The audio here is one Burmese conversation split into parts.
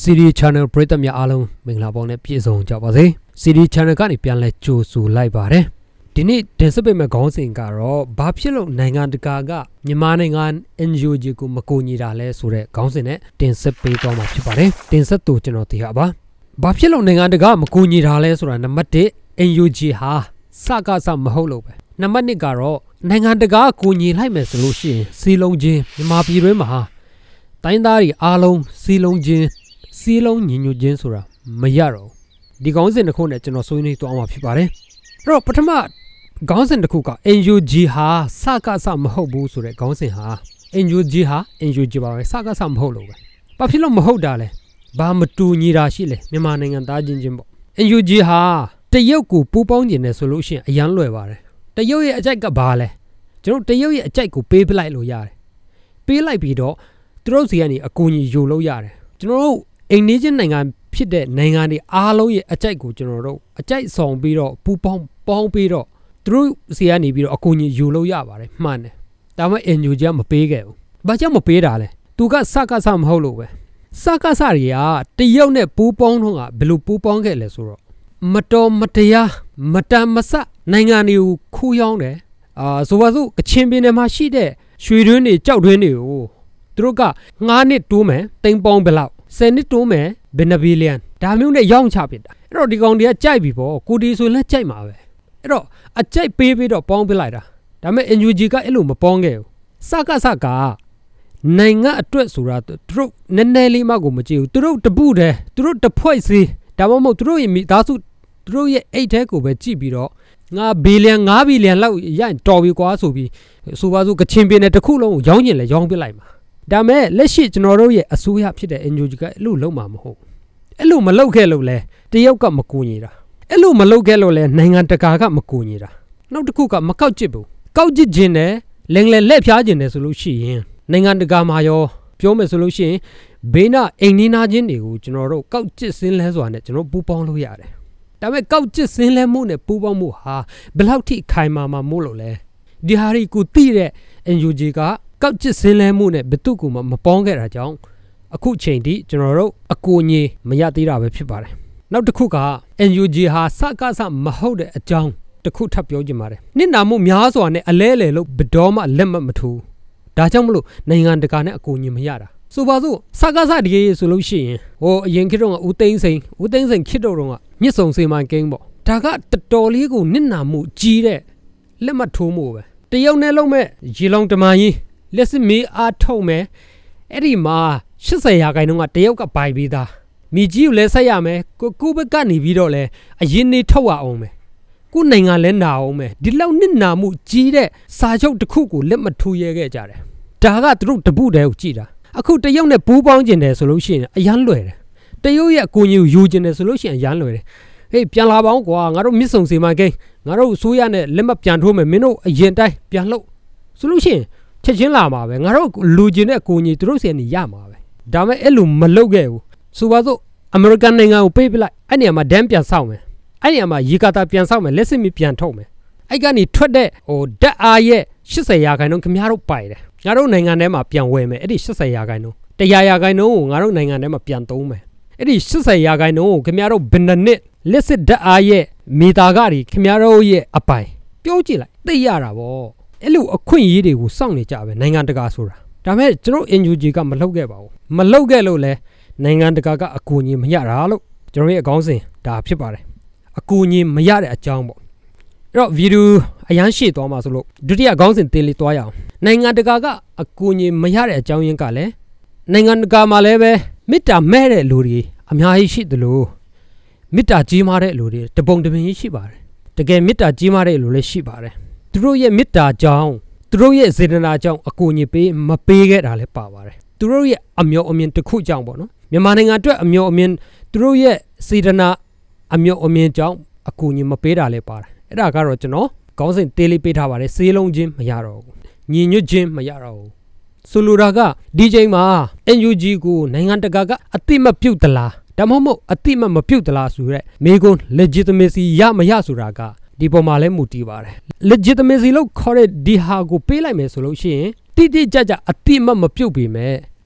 City Channel ပရိသတ်များအားလုံးမင်္ဂလာပေါင်းနဲ့ပြည့်စုံကြပါစေ City Channel ကနေပြန်လဲကြိုဆိုလိုက်ပါတယ်ဒီနေ့တင်ဆက်ပေးမယ့်ခေါင်းစဉ်ကတော့ဘာဖြစ်လို့နိုင်ငံတကာကမြန်မာနိုင်ငံ NGO ကိုမကူညီတာလဲဆိုတဲ့ခေါင်းစဉ်နဲ့တင်ဆက်ပေးသွားမှာဖြစ်ပါတယ်တင်ဆက်သူကျွန်တော်သိရပါဘာဖြစ်လို့နိုင်ငံတကာမကူညီတာလဲဆိုတာနံပါတ်1 NGO ဟာစကားစမဟုတ်လို့ပဲနံပါတ်2ကတော့နိုင်ငံတကာကူညီလိုက်မယ်ဆိုလို့ရှိရင်စီလုံးချင်းမြန်မာပြည်တွင်းမှာတိုင်းသားတွေအားလုံးစီလုံးချင်းစီလုံးညီညွတ်ခြင်းဆိုတာမရတော့ဒီခေါင်းစဉ်တစ်ခုနဲ့ကျွန်တော်ဆွေးနွေးသွားမှာဖြစ်ပါတယ်အဲ့တော့ပထမခေါင်းစဉ်တစ်ခုက NUG ဟာစကားစမဟုတ်ဘူးဆိုတဲ့ခေါင်းစဉ်ဟာ NUG ဟာ NUG ပါပဲစကားစမဟုတ်လို့ပဲဘာဖြစ်လို့မဟုတ်တာလဲဘာမတူညီတာရှိလဲမြန်မာနိုင်ငံသားချင်းချင်းပေါ့ NUG ဟာတရုတ်ကိုပူးပေါင်းကျင်တယ်ဆိုလို့ရှိရင်အရန်လွယ်ပါတယ်တရုတ်ရဲ့အကြိုက်ကဘာလဲကျွန်တော်တရုတ်ရဲ့အကြိုက်ကိုပေးပလိုက်လို့ရတယ်ပေးလိုက်ပြီးတော့သူတို့စီကနေအကူအညီယူလို့ရတယ်ကျွန်တော်တို့အိန္ဒိယနိုင်ငံဖြစ်တဲ့နိုင်ငံတွေအားလုံးရဲ့အကြိုက်ကိုကျွန်တော်တို့အကြိုက်ဆောင်ပြီးတော့ပူပေါင်းပြီးတော့သူတို့စီကနေပြီးတော့အကူအညီယူလို့ရပါတယ်မှန်တယ်ဒါပေမဲ့ NUG ကမပေးခဲ့ဘူးဘာကြောင့်မပေးတာလဲသူကစကားစမဟုတ်လို့ပဲစကားစတွေကတရုတ်နဲ့ပူပေါင်းတော့ကဘယ်လိုပူပေါင်းခဲ့လဲဆိုတော့မတော်မတရားမတန်မဆနိုင်ငံတွေကိုခူးယောင်းတယ်ဆိုပါစို့ကချင်ပြည်နယ်မှာရှိတဲ့ရွှေတွင်းတွေကြောက်တွင်းတွေကိုသူတို့က9နှစ်တိုးမယ်တိမ်ပေါင်းဘယ်လောက်10နှစ်တိုးမယ်ဘယ်နှဘီလီယံဒါမျိုးနဲ့ရောင်းချပစ်တာအဲ့တော့ဒီကောင်တွေကကြိုက်ပြီပေါ့ကိုတီဆိုလည်းကြိုက်မှာပဲအဲ့တော့အကြိုက်ပေးပြီးတော့ပေါင်းပြလိုက်တာဒါပေမဲ့ NUG ကအဲ့လိုမပေါင်းခဲ့ဘူးစကနိုင်ငံအတွက်ဆိုတာသူတို့နည်းနည်းလေးမှကိုမကြည့်ဘူးသူတို့တပုတယ်သူတို့တဖွဲ့စီဒါမှမဟုတ်သူတို့ရဲ့မိသားစုသူတို့ရဲ့အိတ်ထဲကိုပဲကြည့်ပြီးတော့9ဘီလီယံလောက်ရရင်တော်ပြီကွာဆိုပြီးဆိုပါစို့ကချင်ပြည်နယ်တစ်ခုလုံးကိုရောင်းကျင်လဲရောင်းပြလိုက်မှာဒါမဲ့လက်ရှိကျွန်တော်တို့ရဲ့အစိုးရဖြစ်တဲ့ NUG ကအဲ့လိုလုံးမှာမဟုတ်အဲ့လိုမလုပ်ခဲ့လို့လဲတရုတ်ကမကူညီတာအဲ့လိုမလုပ်ခဲ့လို့လဲနိုင်ငံတကာကမကူညီတာနောက်တစ်ခုကမကောက်ကျစ်ဘူးကောက်ကျစ်ခြင်းနဲ့လက်ဖျားခြင်းနဲ့ဆိုလို့ရှိရင်နိုင်ငံတကာမှာရောပြောမယ်ဆိုလို့ရှိရင်ဘေးနာအိမ်နီးနာချင်းတွေကိုကျွန်တော်တို့ကောက်ကျစ်စင်းလဲဆိုတာနဲ့ကျွန်တော်ပူပေါင်းလို့ရတယ်ဒါပေမဲ့ကောက်ကျစ်စင်းလဲမှုနဲ့ပူပေါင်းမှုဟာဘယ်လောက်ထိခိုင်မာမှာမို့လို့လဲဒီဟာရီကိုသိတဲ့ NUG ကကောက်ကျစ်စင်းလဲမှုနဲ့ဘယ်သူ့ကိုမှမပေါင်းခဲ့တာကြောင့်အခုချိန်ထိကျွန်တော်တို့အကူအညီမရသေးတာပဲဖြစ်ပါတယ်နောက်တစ်ခုက NUG ဟာစကားစမဟုတ်တဲ့အကြောင်းတစ်ခုထပ်ပြောချင်ပါတယ်နှစ်နာမှုများစွာနဲ့အလဲလေလို့ဘယ်တော့မှလက်မထူဒါကြောင့်မလို့နိုင်ငံတကာနဲ့အကူအညီမရတာဆိုပါစို့စကားစတကယ်ဆိုလို့ရှိရင်ဟိုအရင်ခေတ်တော့ဦးသိန်းစိန်ခေတ်တော့ကမြစ်ဆုံစေမန်ကိန်းပေါ့ဒါကတော်လေးကိုနှစ်နာမှုကြီးတဲ့လက်မထိုးမှုပဲတရုတ်နဲ့လုံးမဲ့ရေလုံးတမန်ကြီးလက်စစ်မေးအားထုတ်မယ်အဲ့ဒီမှာ80ရာခိုင်နှုန်းကတရုတ်ကပိုင်ပြီးသားမိကြီးကိုလည်းဆက်ရမယ်ကိုဘက်ကနေပြီးတော့လဲအရင်နေထုတ်ရအောင်မယ်ကိုနိုင်ငံလဲနာအောင်မယ်ဒီလောက်နှစ်နာမှုကြီးတဲ့စာချုပ်တစ်ခုကိုလက်မထိုးရဲခဲ့ကြတယ်ဒါကသူတို့တပုတဲကိုကြည်တာအခုတရုတ်နဲ့ပူးပေါင်းကျင်တယ်ဆိုလို့ရှိရင်အရန်လွယ်တယ်တရုတ်ရဲ့အကူအညီကိုယူကျင်တယ်ဆိုလို့ရှိရင်အရန်လွယ်တယ်ဟေးပြန်လာပါအောင်ကွာငါတို့မြစ်ဆုံစီမံကိန်းငါတို့အစိုးရနဲ့လက်မပြန်ထိုးမယ်မင်းတို့အရင်တိုင်းပြန်လှုပ်ဆိုလို့ရှိရင်ချက်ချင်းလာမှာပဲငါတို့လူကျင်တဲ့အကူအညီသူတို့စီကနေရမှာပဲဒါမဲ့အဲ့လိုမလုပ်ခဲ့ဘူးဆိုပါစို့အမေရိကန်နိုင်ငံကိုပေးပလိုက်အဲ့နေရာမှာဒမ်ပြန်ဆောက်မယ်အဲ့နေရာမှာရေကာတာပြန်ဆောက်မယ်လက်စစ်မီပြန်ထုတ်မယ်အဲ့ကနေထွက်တဲ့ဟိုဓာတ်အားရဲ့80ရာခိုင်နှုန်းခင်ဗျားတို့ပိုင်တယ်ငါတို့နိုင်ငံထဲမှာပြန်ဝယ်မယ်အဲ့ဒီ80ရာခိုင်နှုန်း100ရာခိုင်နှုန်းကိုငါတို့နိုင်ငံထဲမှာပြန်သုံးမယ်အဲ့ဒီ80ရာခိုင်နှုန်းကိုခင်ဗျားတို့ဘယ်နှစ်လက်စစ်ဓာတ်အားရဲ့မီတာကတွေခင်ဗျားတို့ရဲ့အပိုင်ပြောကြည့်လိုက်သိရတာဗောအဲ့လိုအခွင့်အရေးတွေကိုစောင့်နေကြပဲနိုင်ငံတကာဆိုတာဒါပေမဲ့ကျွန်တော် NUG ကမလုပ်ခဲ့ပါဘူးမလုပ်ခဲ့လို့လဲနိုင်ငံတကာကအကူအညီမရတာလို့ကျွန်တော်ရဲ့အကောင်းစဉ်ဒါဖြစ်ပါတယ်အကူအညီမရတဲ့အကြောင်းပေါ့အဲ့တော့ဗီဒီယိုအရန်ရှေ့သွားမှာဆိုလို့ဒုတိယအကောင်းစဉ်သေးလေးသွားရအောင်နိုင်ငံတကာကအကူအညီမရတဲ့အကြောင်းရင်းကလည်းနိုင်ငံတကာမှာလည်းပဲမေတ္တာမဲ့တဲ့လူတွေအများကြီးရှိသလိုမေတ္တာကြီးမားတဲ့လူတွေတပုံတပင်ရှိပါတယ်တကယ်မေတ္တာကြီးမားတဲ့လူလည်းရှိပါတယ်သူတို့ရဲ့မေတ္တာကြောင့်သူတို့ရဲ့စေတနာကြောင့်အကူအညီမပေးခဲ့တာလည်းပါပါတယ်သူတို့ရဲ့အမျှော်အမြင်တစ်ခုကြောင့်ပေါ့နော်မြန်မာနိုင်ငံအတွက်အမျှော်အမြင်သူတို့ရဲ့စေတနာအမျှော်အမြင်ကြောင့်အကူအညီမပေးတာလည်းပါတယ်အဲ့ဒါကတော့ကျွန်တော်ခေါင်းစဉ်သေးလေးပေးထားပါတယ်စေးလုံးချင်းမရတော့ဘူးညီညွတ်ချင်းမရတော့ဘူးဆိုလိုတာကဒီချိန်မှာ NUG ကိုနိုင်ငံတကာကအတိမပြုတ်သလားဒါမှမဟုတ်အတိမပြုတ်သလားဆိုရက်မေကွန်း legitimacy ရမရဆိုတာကဒီပေါ်မှာလဲမူတည်ပါတယ် legitimacy လို့ခေါ်တဲ့ဒီဟာကိုပေးလိုက်မယ်ဆိုလို့ရှိရင်တိတိကျကျအတိမပြုတ်ပေမဲ့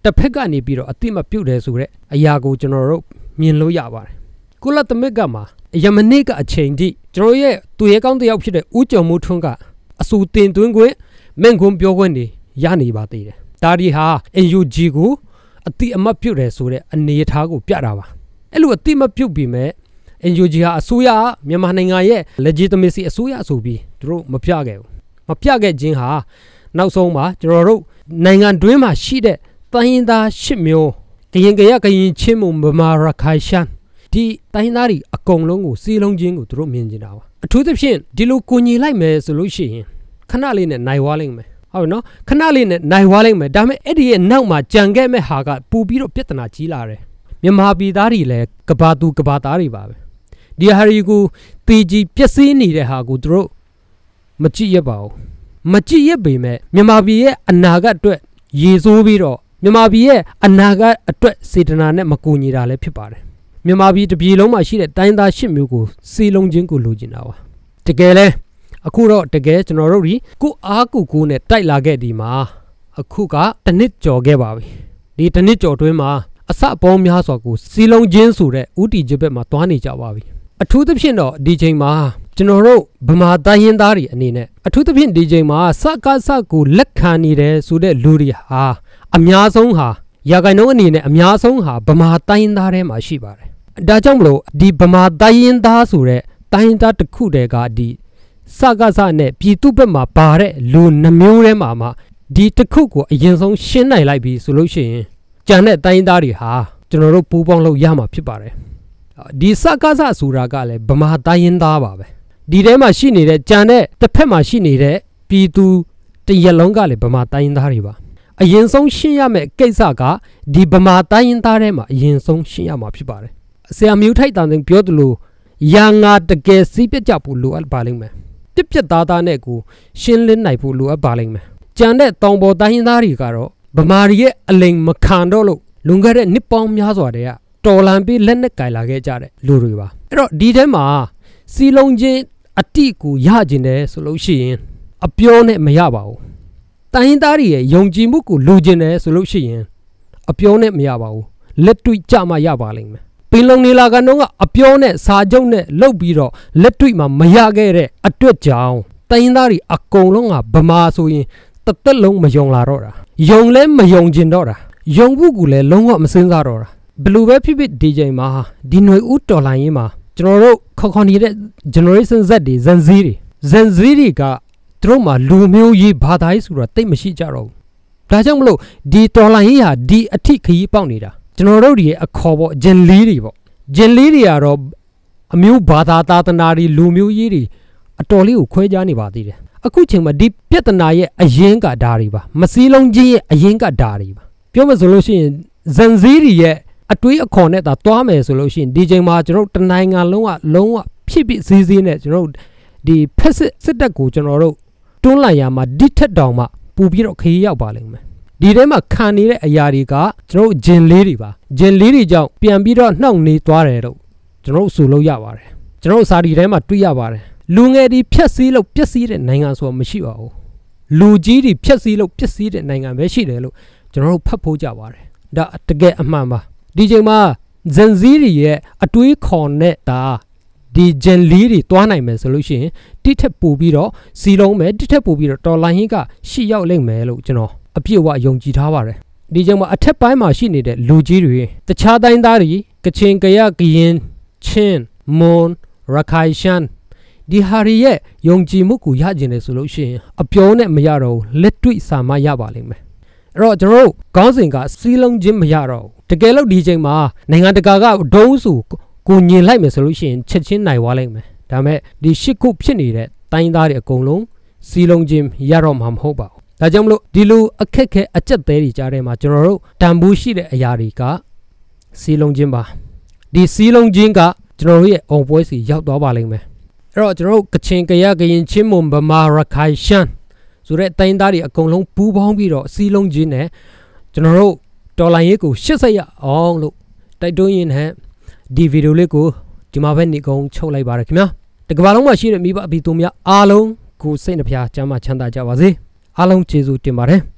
တစ်ဖက်ကနေပြီးတော့အတိမပြုတ်တယ်ဆိုတဲ့အရာကိုကျွန်တော်တို့မြင်လို့ရပါတယ်ကုလသမဂ္ဂမှာယမနေ့ကအချိန်ထိကျွန်တော်ရဲ့သူရဲကောင်းတစ်ယောက်ဖြစ်တဲ့ဦးကျော်မိုးထွန်းကအဆူတင်သွင်းခွင့်မင့်ခွန်းပြောခွင့်နေရနေပါသေးတယ်ဒါဒီဟာ NUG ကိုအတိအမတ်ပြုတ်တယ်ဆိုတဲ့အနေအထားကိုပြတာပါအဲ့လိုအတိမပြုတ်ပြီးမဲ့ NUG ဟာအစိုးရမြန်မာနိုင်ငံရဲ့ legitimacy အစိုးရဆိုပြီးသူတို့မပြခဲ့ဘူးမပြခဲ့ခြင်းဟာနောက်ဆုံးမှာကျွန်တော်တို့နိုင်ငံတွင်းမှာရှိတဲ့တိုင်းရင်းသား8မျိုးကရင်ချင်းမုံဗမာရခိုင်ရှမ်းဒီတိုင်းသားတွေအကုန်လုံးကိုစီးလုံးချင်းကိုသူတို့မြင်ကြတာပါအထူးသဖြင့်ဒီလိုကိုညီလိုက်မယ်ဆိုလို့ရှိရင်ခဏလေးနဲ့နိုင်ဝါလိမ့်မယ်ဟုတ်နော်ခဏလေးနဲ့နိုင်ဝါလိမ့်မယ်ဒါပေမဲ့အဲ့ဒီရဲ့နောက်မှာကြံခဲ့မဲ့ဟာကပူပြီးတော့ပြဿနာကြီးလာတယ်မြန်မာပြည်သားတွေလည်းကဘာသူကဘာသားတွေပါပဲဒီဟာရီကိုတီကြီးပျက်စီးနေတဲ့ဟာကိုသူတို့မကြည့်ရပါဘူးမကြည့်ရပေမဲ့မြန်မာပြည်ရဲ့အနာဂတ်အတွက်ရေဆိုးပြီးတော့မြန်မာပြည်ရဲ့အနာဂတ်အတွက်စေတနာနဲ့မကူညီတာလည်းဖြစ်ပါတယ်မြန်မာပြည်တစ်ပြည်လုံးမှာရှိတဲ့တိုင်းသား8မျိုးကိုစီလုံးချင်းကိုလိုချင်တာပါတကယ်လဲအခုတော့တကယ်ကျွန်တော်တို့ဒီကိုအားကိုနဲ့တိုက်လာခဲ့ဒီမှာအခုကတစ်နှစ်ကျော်ခဲ့ပါပြီဒီတစ်နှစ်ကျော်တွင်းမှာအစအပေါင်းများစွာကိုစီလုံးချင်းဆိုတဲ့ဥတီကျဘက်မှာတွားနေကြပါပြီအထူးသဖြင့်တော့ဒီချိန်မှာကျွန်တော်တို့ဗမာတိုင်းရင်းသားတွေအနေနဲ့အထူးသဖြင့်ဒီချိန်မှာစကားစကိုလက်ခံနေတယ်ဆိုတဲ့လူတွေဟာအများဆုံးဟာရာဂိုင်နှုန်းအနေနဲ့အများဆုံးဟာဗမာတိုင်းရင်းသားထဲမှာရှိပါတယ်ဒါကြောင့်မလို့ဒီဗမာတိုင်းရင်းသားဆိုတဲ့တိုင်းရင်းသားတစ်ခုတည်းကဒီစကားစနဲ့ပြည်သူ့ဘက်မှာပါတဲ့လူနှမျိုးထဲမှာမှဒီတစ်ခုကိုအရင်ဆုံးရှင်းနိုင်လိုက်ပြီဆိုလို့ရှိရင်ကျန်တဲ့တိုင်းရင်းသားတွေဟာကျွန်တော်တို့ပူးပေါင်းလို့ရမှာဖြစ်ပါတယ်ဒီစကားစဆိုတာကလည်းဗမာတိုင်းရင်းသားပါပဲဒီထဲမှာရှိနေတဲ့ကြံတဲ့တစ်ဖက်မှာရှိနေတဲ့ပြည်သူတရက်လုံးကလည်းဗမာတိုင်းရင်းသားတွေပါအရင်ဆုံးရှင်းရမယ့်ကိစ္စကဒီဗမာတိုင်းရင်းသားထဲမှာအရင်ဆုံးရှင်းရမှာဖြစ်ပါတယ်ဆရာမျိုးထိုက်တန်ပြောသလိုရာငါတကယ်စီးပြကြဖို့လိုအပ်ပါလိမ့်မယ်ပြက်သားနဲ့ကိုရှင်းလင်းနိုင်ဖို့လိုအပ်ပါလိမ့်မယ်ကြံတဲ့တောင်ပေါ်တိုင်းရင်းသားတွေကတော့ဗမာတွေရဲ့အလိမ်မခံတော့လို့လွန်ခဲ့တဲ့နှစ်ပေါင်းများစွာတည်းကတော်လန်ပြီးလက်နဲ့ကြိုင်လာခဲ့ကြတဲ့လူတွေပါအဲ့တော့ဒီထဲမှာစီလုံးချင်းအတိကိုရကျင်တယ်ဆိုလို့ရှိရင်အပြောနဲ့မရပါဘူးတိုင်းရင်းသားတွေရဲ့ယုံကြည်မှုကိုလိုချင်တယ်ဆိုလို့ရှိရင်အပြောနဲ့မရပါဘူးလက်တွေ့ကြမှရပါလိမ့်မယ်ပင်လုံနေလာကတော့ကအပြောနဲ့စာချုပ်နဲ့လှုပ်ပြီးတော့လက်တွေ့မှာမရခဲ့တဲ့အတွက်ကြောင့်တိုင်းရင်းသားတွေအကုန်လုံးကဗမာဆိုရင်တစ်သက်လုံးမယုံလာတော့တာယုံလဲမယုံကျင်တော့တာယုံဖို့ကိုလည်းလုံးဝမစင်စားတော့တာဘလူပဲဖြစ်ဖြစ်ဒီချိန်မှာဒီຫນွေဦးတော်လှန်ရေးမှာကျွန်တော်တို့ခေါ်နေတဲ့ generation Z တွေဇန်ဇီတွေကသူတို့မှာလူမျိုးရေးဘာသာရေးဆိုတာတိတ်မရှိကြတော့ဘူးဒါကြောင့်မလို့ဒီတော်လှန်ရေးဟာဒီအထိခရီးပေါက်နေတာကျွန်တော်တို့ရဲ့အခေါ်ပေါ့ဂျင်လေးတွေပေါ့ဂျင်လေးတွေကတော့အမျိုးဘာသာသာသနာတွေလူမျိုးရေးတွေအတော်လေးကိုခွဲခြားနေပါသေးတယ်အခုချိန်မှာဒီပြဿနာရဲ့အရင်ကဓာတွေပါမစည်းလုံးချင်းရဲ့အရင်ကဓာတွေပါပြောမယ်ဆိုလို့ရှိရင်ဇန်ဇီတွေရဲ့အတွေးအခေါ်နဲ့သာတွားမယ်ဆိုလို့ရှိရင်ဒီချိန်မှာကျွန်တော်တို့တနိုင်ငံလုံးဝဖြစ်ဖြစ်စည်းနဲ့ကျွန်တော်တို့ဒီဖက်စစ်တပ်ကိုကျွန်တော်တို့တွန်းလှန်ရမှာဒီထက်တောင်မှပူပြီးတော့ခရီးရောက်ပါလိမ့်မယ်ဒီထဲမှာခံနေတဲ့အရာတွေကကျွန်တော်တို့ဂျင်လေးတွေပါဂျင်လေးတွေကြောင့်ပြန်ပြီးတော့နှောင့်နှေးသွားတယ်လို့ကျွန်တော်တို့ဆိုလို့ရပါတယ်ကျွန်တော်တို့စာဒီထဲမှာတွေ့ရပါတယ်လူငယ်တွေဖြက်စီးလို့ပျက်စီးတဲ့နိုင်ငံဆိုတာမရှိပါဘူးလူကြီးတွေဖြက်စီးလို့ပျက်စီးတဲ့နိုင်ငံပဲရှိတယ်လို့ကျွန်တော်တို့ဖတ်ဖို့ကြပါတယ်ဒါတကယ်အမှန်ပါဒီချိန်မှာဇန်ဇီတွေရဲ့အတွေးခေါ်နဲ့ဒါဒီဂျန်လီတွေတွားနိုင်မယ်ဆိုလို့ရှိရင်တိထက်ပို့ပြီးတော့စီလုံးမယ်တိထက်ပို့ပြီးတော့တော်လိုင်းဟင်းကရှေ့ရောက်လိမ့်မယ်လို့ကျွန်တော်အပြည့်အဝယုံကြည်ထားပါတယ်ဒီချိန်မှာအထက်ပိုင်းမှာရှိနေတဲ့လူကြီးတွေတခြားတိုင်းသားတွေကချင်ကရင်ချင်းမွန်ရခိုင်ရှမ်းဒီဟာရီရဲ့ယုံကြည်မှုကိုရကျင်တယ်ဆိုလို့ရှိရင်အပြောနဲ့မရတော့လက်တွေ့စာမရပါလိမ့်မယ်အဲ့တော့ကျွန်တော်တို့ခေါင်းစဉ်ကစီးလုံးချင်းမရတော့တကယ်လို့ဒီချိန်မှာနိုင်ငံတကာကဒုံးစုကိုညင်လိုက်မယ်ဆိုလို့ရှိရင်ချက်ချင်းနိုင်သွားလိမ့်မယ်ဒါပေမဲ့ဒီရှစ်ခုဖြစ်နေတဲ့တိုင်းသားတွေအကုန်လုံးစီးလုံးချင်းရတော့မှာမဟုတ်ပါဘူးဒါကြောင့်မလို့ဒီလိုအခက်ခဲအကျက်သေးတွေကြားထဲမှာကျွန်တော်တို့တန်ဖိုးရှိတဲ့အရာတွေကစီးလုံးချင်းပါဒီစီးလုံးချင်းကကျွန်တော်တို့ရဲ့အောင်ပွဲစီရောက်သွားပါလိမ့်မယ်အဲ့တော့ကျွန်တော်တို့ကချင်ကရင်ချင်းမွန်ဗမာရခိုင်ရှမ်းဆိုတဲ့တိုင်းသားတွေအကုန်လုံးပူးပေါင်းပြီးတော့စီးလုံးချင်းနဲ့ကျွန်တော်တို့တော်လိုင်းရေးကိုရှစ်ဆက်ရအောင်လို့တိုက်တွန်းရင်းနဲ့ဒီဗီဒီယိုလေးကိုဒီမှာပဲနေကုန်ချုပ်လိုက်ပါရခင်ဗျာတကဘာလုံးမှာရှိတဲ့မိဘအဘိသူများအားလုံးကိုစိတ်နှဖျားကျမ်းမာချမ်းသာကြပါစေအားလုံးကျေးဇူးတင်ပါတယ်